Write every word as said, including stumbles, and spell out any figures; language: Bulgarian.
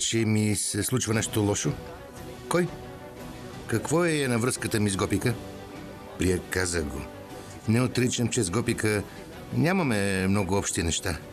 че ми се случва нещо лошо? Кой? Какво е на връзката ми с Гопика? Прия, каза го. Не отричам, че с Гопика нямаме много общи неща.